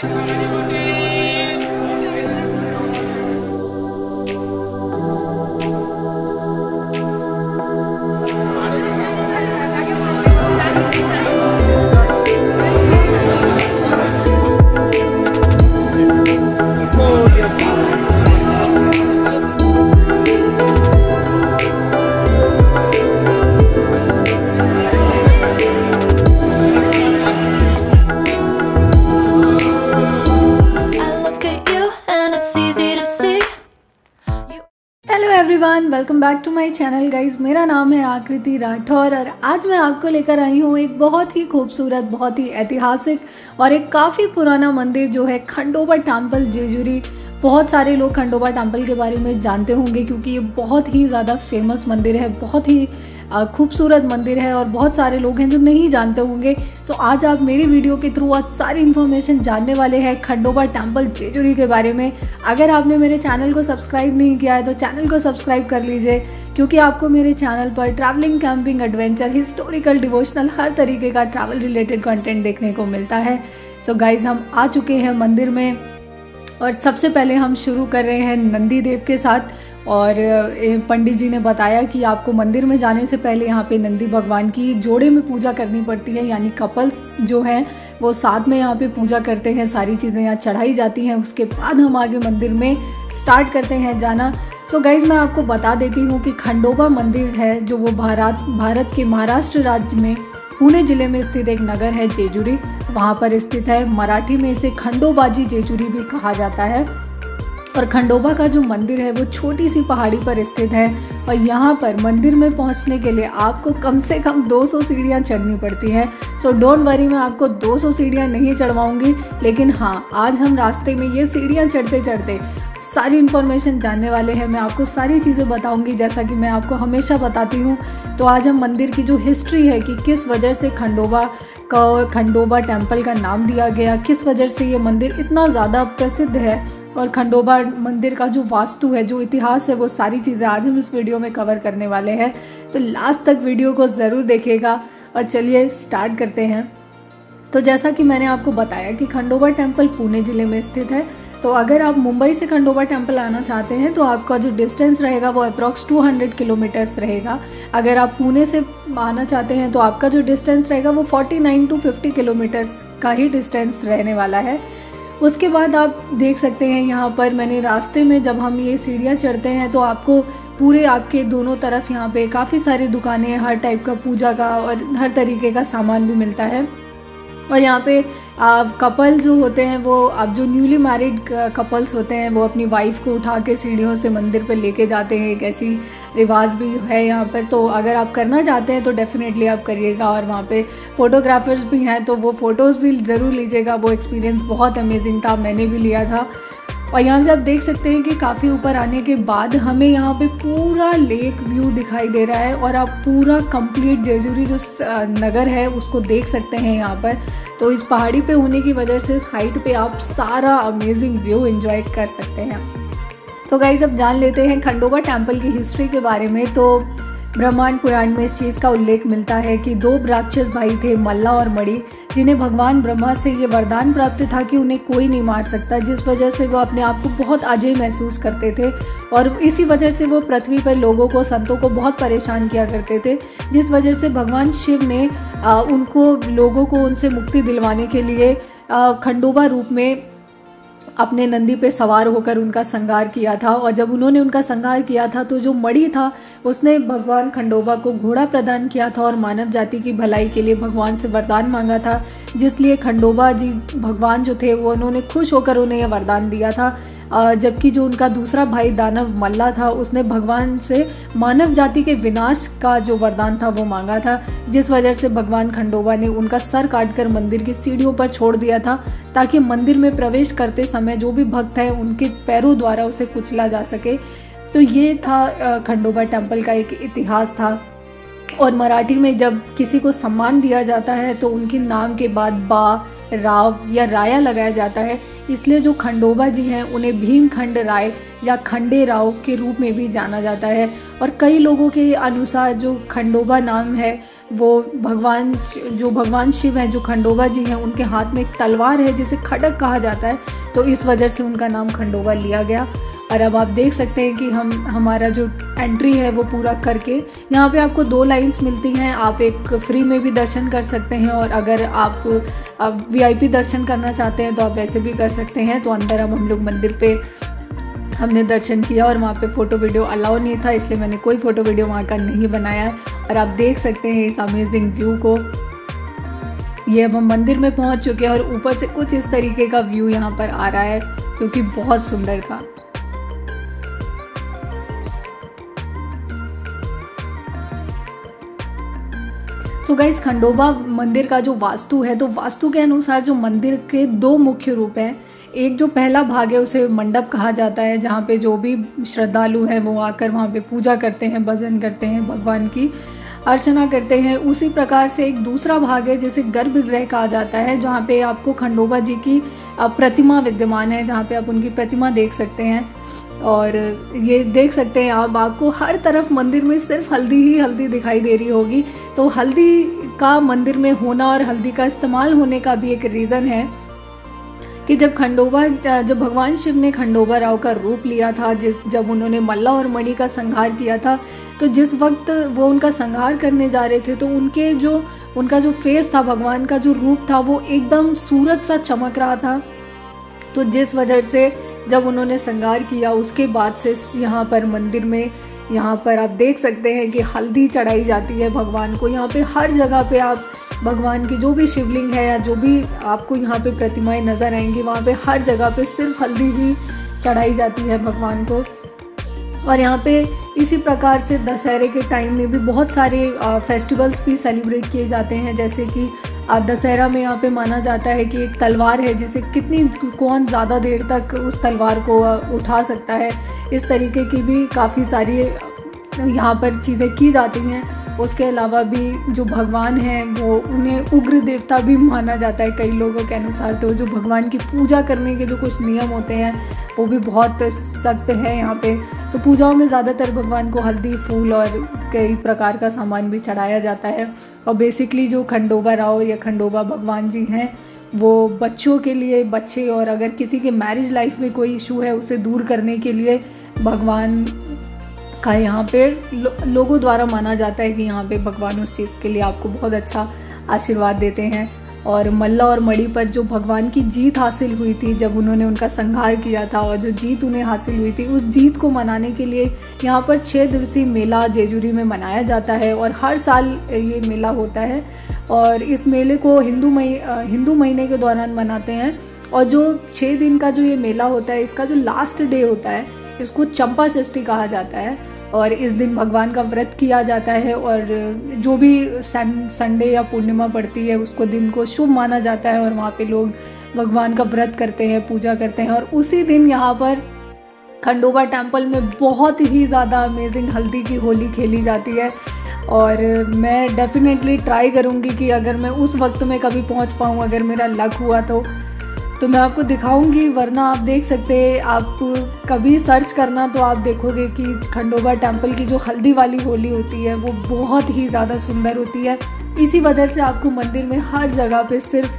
Everyone, welcome back to my channel guys. मेरा नाम है आकृति राठौर और आज मैं आपको लेकर आई हूँ एक बहुत ही खूबसूरत, बहुत ही ऐतिहासिक और एक काफ़ी पुराना मंदिर जो है खंडोबा टेम्पल जेजुरी। बहुत सारे लोग खंडोबा टेम्पल के बारे में जानते होंगे क्योंकि ये बहुत ही ज़्यादा फेमस मंदिर है, बहुत ही खूबसूरत मंदिर है और बहुत सारे लोग हैं जो नहीं जानते होंगे। सो आज आप मेरी वीडियो के थ्रू आज सारी इन्फॉर्मेशन जानने वाले हैं खंडोबा टेम्पल जेजुरी के बारे में। अगर आपने मेरे चैनल को सब्सक्राइब नहीं किया है तो चैनल को सब्सक्राइब कर लीजिए क्योंकि आपको मेरे चैनल पर travelling, camping, adventure, historical, devotional हर तरीके का ट्रैवल रिलेटेड कंटेंट देखने को मिलता है। सो गाइज, हम आ चुके हैं मंदिर में और सबसे पहले हम शुरू कर रहे हैं नंदी देव के साथ। और पंडित जी ने बताया कि आपको मंदिर में जाने से पहले यहाँ पे नंदी भगवान की जोड़े में पूजा करनी पड़ती है, यानी कपल्स जो हैं वो साथ में यहाँ पे पूजा करते हैं, सारी चीज़ें यहाँ चढ़ाई जाती हैं। उसके बाद हम आगे मंदिर में स्टार्ट करते हैं जाना। तो गाइज, मैं आपको बता देती हूँ कि खंडोबा मंदिर है जो वो भारत के महाराष्ट्र राज्य में पुणे जिले में स्थित एक नगर है जेजुरी, वहाँ पर स्थित है। मराठी में इसे खंडोबाजी जेजुरी भी कहा जाता है। और खंडोबा का जो मंदिर है वो छोटी सी पहाड़ी पर स्थित है और यहाँ पर मंदिर में पहुँचने के लिए आपको कम से कम 200 सीढ़ियाँ चढ़नी पड़ती हैं। सो डोंट वरी, मैं आपको 200 सीढ़ियाँ नहीं चढ़वाऊँगी, लेकिन हाँ, आज हम रास्ते में ये सीढ़ियाँ चढ़ते चढ़ते सारी इन्फॉर्मेशन जानने वाले हैं। मैं आपको सारी चीज़ें बताऊंगी जैसा कि मैं आपको हमेशा बताती हूँ। तो आज हम मंदिर की जो हिस्ट्री है कि किस वजह से खंडोबा टेम्पल का नाम दिया गया, किस वजह से ये मंदिर इतना ज़्यादा प्रसिद्ध है और खंडोबा मंदिर का जो वास्तु है, जो इतिहास है, वो सारी चीज़ें आज हम इस वीडियो में कवर करने वाले हैं। तो लास्ट तक वीडियो को ज़रूर देखिएगा और चलिए स्टार्ट करते हैं। तो जैसा कि मैंने आपको बताया कि खंडोबा टेम्पल पुणे ज़िले में स्थित है। तो अगर आप मुंबई से खंडोबा टेम्पल आना चाहते हैं तो आपका जो डिस्टेंस रहेगा वो अप्रॉक्स 200 किलोमीटर्स रहेगा। अगर आप पुणे से आना चाहते हैं तो आपका जो डिस्टेंस रहेगा वो 49 to 50 किलोमीटर्स का ही डिस्टेंस रहने वाला है। उसके बाद आप देख सकते हैं यहाँ पर मैंने रास्ते में जब हम ये सीढ़ियाँ चढ़ते हैं तो आपको पूरे आपके दोनों तरफ यहाँ पे काफ़ी सारी दुकानें, हर टाइप का पूजा का और हर तरीके का सामान भी मिलता है। और यहाँ पे कपल जो होते हैं वो, अब जो न्यूली मैरिड कपल्स होते हैं वो अपनी वाइफ को उठा के सीढ़ियों से मंदिर पर लेके जाते हैं। एक ऐसी रिवाज भी है यहाँ पर। तो अगर आप करना चाहते हैं तो डेफिनेटली आप करिएगा। और वहाँ पे फोटोग्राफर्स भी हैं तो वो फ़ोटोज़ भी ज़रूर लीजिएगा। वो एक्सपीरियंस बहुत अमेजिंग था, मैंने भी लिया था। और यहाँ से आप देख सकते हैं कि काफ़ी ऊपर आने के बाद हमें यहाँ पे पूरा लेक व्यू दिखाई दे रहा है और आप पूरा कंप्लीट जेजुरी जो नगर है उसको देख सकते हैं यहाँ पर। तो इस पहाड़ी पे होने की वजह से इस हाइट पे आप सारा अमेजिंग व्यू एंजॉय कर सकते हैं। तो गाइस, अब जान लेते हैं खंडोबा टेम्पल की हिस्ट्री के बारे में। तो ब्रह्मांड पुराण में इस चीज़ का उल्लेख मिलता है कि 2 राक्षस भाई थे, मल्ला और मणि, जिन्हें भगवान ब्रह्मा से ये वरदान प्राप्त था कि उन्हें कोई नहीं मार सकता, जिस वजह से वो अपने आप को बहुत अजय महसूस करते थे। और इसी वजह से वो पृथ्वी पर लोगों को, संतों को बहुत परेशान किया करते थे, जिस वजह से भगवान शिव ने लोगों को उनसे मुक्ति दिलवाने के लिए खंडोबा रूप में अपने नंदी पे सवार होकर उनका संहार किया था। और जब उन्होंने उनका संहार किया था तो जो मणि था उसने भगवान खंडोबा को घोड़ा प्रदान किया था और मानव जाति की भलाई के लिए भगवान से वरदान मांगा था, जिसलिए खंडोबा जी भगवान जो थे वो उन्होंने खुश होकर उन्हें यह वरदान दिया था। जबकि जो उनका दूसरा भाई दानव मल्ला था उसने भगवान से मानव जाति के विनाश का जो वरदान था वो मांगा था, जिस वजह से भगवान खंडोबा ने उनका सर काटकर मंदिर की सीढ़ियों पर छोड़ दिया था ताकि मंदिर में प्रवेश करते समय जो भी भक्त है उनके पैरों द्वारा उसे कुचला जा सके। तो ये था खंडोबा टेम्पल का एक इतिहास था। और मराठी में जब किसी को सम्मान दिया जाता है तो उनके नाम के बाद बा राव या राया लगाया जाता है, इसलिए जो खंडोबा जी हैं उन्हें भीमखंड राय या खंडे राव के रूप में भी जाना जाता है। और कई लोगों के अनुसार जो खंडोबा नाम है वो भगवान शिव हैं, जो खंडोबा जी हैं, उनके हाथ में एक तलवार है जिसे खड्ग कहा जाता है, तो इस वजह से उनका नाम खंडोबा लिया गया। और अब आप देख सकते हैं कि हमारा जो एंट्री है वो पूरा करके यहाँ पे आपको 2 लाइन्स मिलती हैं। आप एक फ्री में भी दर्शन कर सकते हैं, और अगर आप VIP दर्शन करना चाहते हैं तो आप वैसे भी कर सकते हैं। तो अंदर अब हम लोग मंदिर पे हमने दर्शन किया, और वहाँ पे फ़ोटो वीडियो अलाउ नहीं था, इसलिए मैंने कोई फ़ोटो वीडियो वहाँ का नहीं बनाया है। और आप देख सकते हैं इस अमेजिंग व्यू को। ये अब हम मंदिर में पहुँच चुके हैं, और ऊपर से कुछ इस तरीके का व्यू यहाँ पर आ रहा है, जो कि बहुत सुंदर था। सो गाइस, खंडोबा मंदिर का जो वास्तु है, तो वास्तु के अनुसार जो मंदिर के 2 मुख्य रूप हैं। एक जो पहला भाग है उसे मंडप कहा जाता है, जहाँ पे जो भी श्रद्धालु हैं वो आकर वहाँ पे पूजा करते हैं, भजन करते हैं, भगवान की अर्चना करते हैं। उसी प्रकार से एक दूसरा भाग है जिसे गर्भगृह कहा जाता है, जहाँ पे आपको खंडोबा जी की प्रतिमा विद्यमान है, जहाँ पे आप उनकी प्रतिमा देख सकते हैं। और ये देख सकते हैं आप, आपको हर तरफ मंदिर में सिर्फ हल्दी ही हल्दी दिखाई दे रही होगी। तो हल्दी का मंदिर में होना और हल्दी का इस्तेमाल होने का भी एक रीज़न है कि जब भगवान शिव ने खंडोबा राव का रूप लिया था, जब उन्होंने मल्ला और मणि का संहार किया था, तो जिस वक्त वो उनका संहार करने जा रहे थे, तो उनका जो फेस था, भगवान का जो रूप था, वो एकदम सूरज सा चमक रहा था। तो जिस वजह से जब उन्होंने संहार किया, उसके बाद से यहाँ पर मंदिर में, यहाँ पर आप देख सकते हैं कि हल्दी चढ़ाई जाती है भगवान को। यहाँ पे हर जगह पे आप भगवान की जो भी शिवलिंग है या जो भी आपको यहाँ पे प्रतिमाएं नज़र आएंगी, वहाँ पे हर जगह पे सिर्फ हल्दी ही चढ़ाई जाती है भगवान को। और यहाँ पे इसी प्रकार से दशहरे के टाइम में भी बहुत सारे फेस्टिवल्स भी सेलिब्रेट किए जाते हैं। जैसे कि दशहरा में यहाँ पे माना जाता है कि एक तलवार है जिसे कौन ज़्यादा देर तक उस तलवार को उठा सकता है। इस तरीके की भी काफ़ी सारी यहाँ पर चीज़ें की जाती हैं। उसके अलावा भी जो भगवान हैं वो उन्हें उग्र देवता भी माना जाता है कई लोगों के अनुसार। तो जो भगवान की पूजा करने के जो कुछ नियम होते हैं वो भी बहुत सख्त है यहाँ पे। तो पूजाओं में ज़्यादातर भगवान को हल्दी, फूल और कई प्रकार का सामान भी चढ़ाया जाता है। और बेसिकली जो खंडोबा राव या खंडोबा भगवान जी हैं वो बच्चों के लिए, बच्चे और अगर किसी के मैरिज लाइफ में कोई इशू है उसे दूर करने के लिए भगवान का यहाँ पे लोगों द्वारा माना जाता है कि यहाँ पे भगवान उस चीज़ के लिए आपको बहुत अच्छा आशीर्वाद देते हैं। और मल्ला और मणि पर जो भगवान की जीत हासिल हुई थी जब उन्होंने उनका संहार किया था, और जो जीत उन्हें हासिल हुई थी, उस जीत को मनाने के लिए यहाँ पर 6 दिवसीय मेला जेजुरी में मनाया जाता है। और हर साल ये मेला होता है, और इस मेले को हिंदू महीने के दौरान मनाते हैं। और जो 6 दिन का जो ये मेला होता है, इसका जो लास्ट डे होता है, इसको चंपा षष्ठी कहा जाता है। और इस दिन भगवान का व्रत किया जाता है, और जो भी संडे या पूर्णिमा पड़ती है उसको दिन को शुभ माना जाता है, और वहाँ पे लोग भगवान का व्रत करते हैं, पूजा करते हैं। और उसी दिन यहाँ पर खंडोबा टेम्पल में बहुत ही ज़्यादा अमेजिंग हल्दी की होली खेली जाती है। और मैं डेफिनेटली ट्राई करूँगी कि अगर मैं उस वक्त में कभी पहुँच पाऊँ, अगर मेरा लक हुआ तो मैं आपको दिखाऊंगी। वरना आप देख सकते हैं, आप कभी सर्च करना तो आप देखोगे कि खंडोबा टेम्पल की जो हल्दी वाली होली होती है वो बहुत ही ज़्यादा सुंदर होती है। इसी वजह से आपको मंदिर में हर जगह पे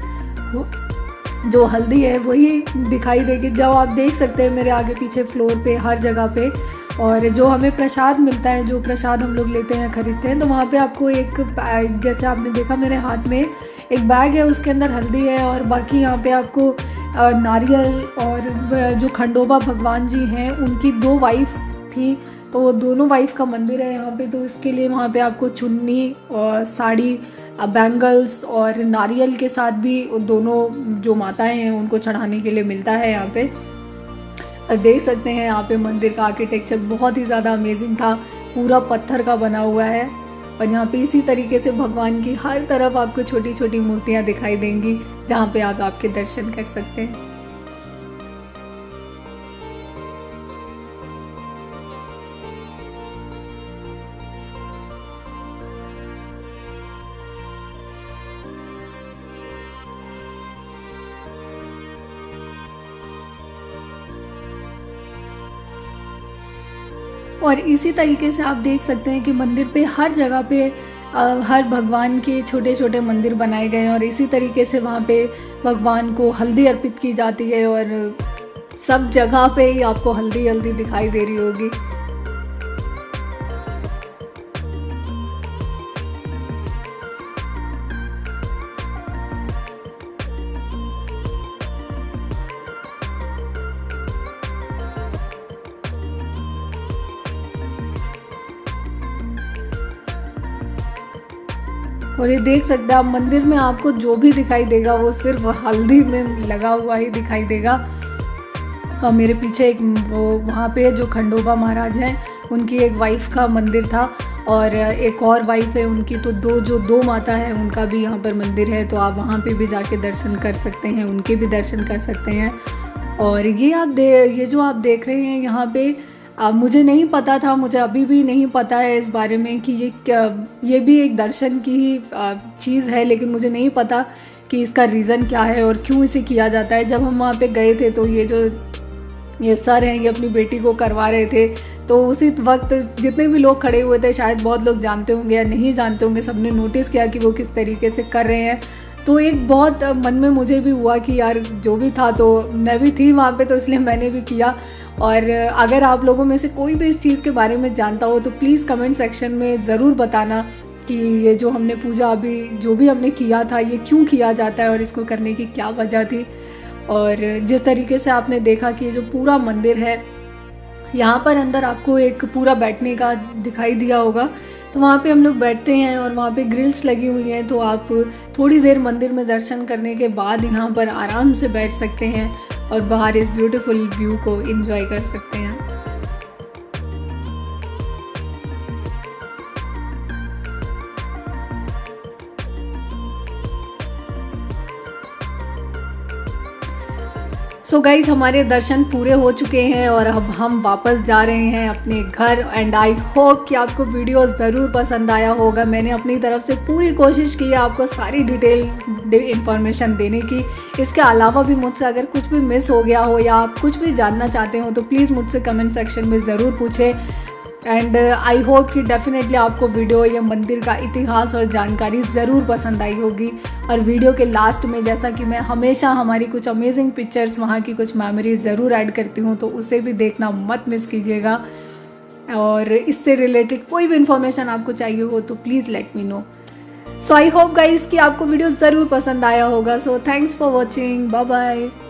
सिर्फ जो हल्दी है वही दिखाई देगी। जब आप देख सकते हैं मेरे आगे पीछे फ्लोर पे हर जगह पे, और जो हमें प्रसाद मिलता है, जो प्रसाद हम लोग लेते हैं, खरीदते हैं, तो वहाँ पे आपको एक, जैसे आपने देखा मेरे हाथ में एक बैग है, उसके अंदर हल्दी है। और बाकी यहाँ पे आपको नारियल, और जो खंडोबा भगवान जी हैं उनकी 2 वाइफ थी, तो दोनों वाइफ का मंदिर है यहाँ पे। तो इसके लिए वहाँ पे आपको चुन्नी और साड़ी, बैंगल्स और नारियल के साथ भी दोनों जो माताएं हैं उनको चढ़ाने के लिए मिलता है यहाँ पे। देख सकते हैं यहाँ पे मंदिर का आर्किटेक्चर बहुत ही ज़्यादा अमेजिंग था, पूरा पत्थर का बना हुआ है। और यहाँ पे इसी तरीके से भगवान की हर तरफ आपको छोटी छोटी मूर्तियाँ दिखाई देंगी, जहाँ पे आप आपके दर्शन कर सकते हैं। और इसी तरीके से आप देख सकते हैं कि मंदिर पे हर जगह पे हर भगवान के छोटे छोटे मंदिर बनाए गए हैं और इसी तरीके से वहाँ पे भगवान को हल्दी अर्पित की जाती है और सब जगह पे ही आपको हल्दी हल्दी दिखाई दे रही होगी। और ये देख सकते हैं आप मंदिर में आपको जो भी दिखाई देगा वो सिर्फ हल्दी में लगा हुआ ही दिखाई देगा। और मेरे पीछे एक वो वहाँ पे जो खंडोबा महाराज हैं उनकी एक वाइफ का मंदिर था और एक और वाइफ है उनकी, तो दो माता है उनका भी यहाँ पर मंदिर है, तो आप वहाँ पे भी जाके दर्शन कर सकते हैं, उनके भी दर्शन कर सकते हैं। और ये जो आप देख रहे हैं यहाँ पे मुझे नहीं पता था, मुझे अभी भी नहीं पता है इस बारे में कि ये भी एक दर्शन की ही चीज़ है, लेकिन मुझे नहीं पता कि इसका रीज़न क्या है और क्यों इसे किया जाता है। जब हम वहाँ पे गए थे तो ये सर हैं, ये अपनी बेटी को करवा रहे थे, तो उसी वक्त जितने भी लोग खड़े हुए थे शायद बहुत लोग जानते होंगे या नहीं जानते होंगे, सबने नोटिस किया कि वो किस तरीके से कर रहे हैं। तो एक बहुत मन में मुझे भी हुआ कि यार जो भी था, तो मैं भी थी वहाँ पे तो इसलिए मैंने भी किया। और अगर आप लोगों में से कोई भी इस चीज़ के बारे में जानता हो तो प्लीज़ कमेंट सेक्शन में ज़रूर बताना कि ये जो हमने पूजा अभी जो भी हमने किया था ये क्यों किया जाता है और इसको करने की क्या वजह थी। और जिस तरीके से आपने देखा कि ये जो पूरा मंदिर है यहाँ पर अंदर आपको एक पूरा बैठने का दिखाई दिया होगा, तो वहाँ पे हम लोग बैठते हैं और वहाँ पे ग्रिल्स लगी हुई हैं, तो आप थोड़ी देर मंदिर में दर्शन करने के बाद यहाँ पर आराम से बैठ सकते हैं और बाहर इस ब्यूटीफुल व्यू को एंजॉय कर सकते हैं। सो गाइज हमारे दर्शन पूरे हो चुके हैं और अब हम वापस जा रहे हैं अपने घर। एंड आई होप कि आपको वीडियो ज़रूर पसंद आया होगा। मैंने अपनी तरफ से पूरी कोशिश की है आपको सारी डिटेल इन्फॉर्मेशन देने की। इसके अलावा भी मुझसे अगर कुछ भी मिस हो गया हो या आप कुछ भी जानना चाहते हो तो प्लीज़ मुझसे कमेंट सेक्शन में ज़रूर पूछें। एंड आई होप कि डेफिनेटली आपको वीडियो या मंदिर का इतिहास और जानकारी ज़रूर पसंद आई होगी। और वीडियो के लास्ट में जैसा कि मैं हमेशा हमारी कुछ अमेजिंग पिक्चर्स, वहाँ की कुछ मेमोरीज ज़रूर ऐड करती हूँ, तो उसे भी देखना मत मिस कीजिएगा। और इससे रिलेटेड कोई भी इन्फॉर्मेशन आपको चाहिए हो तो please let me know. So I hope guys कि आपको वीडियो ज़रूर पसंद आया होगा। So thanks for watching, bye bye.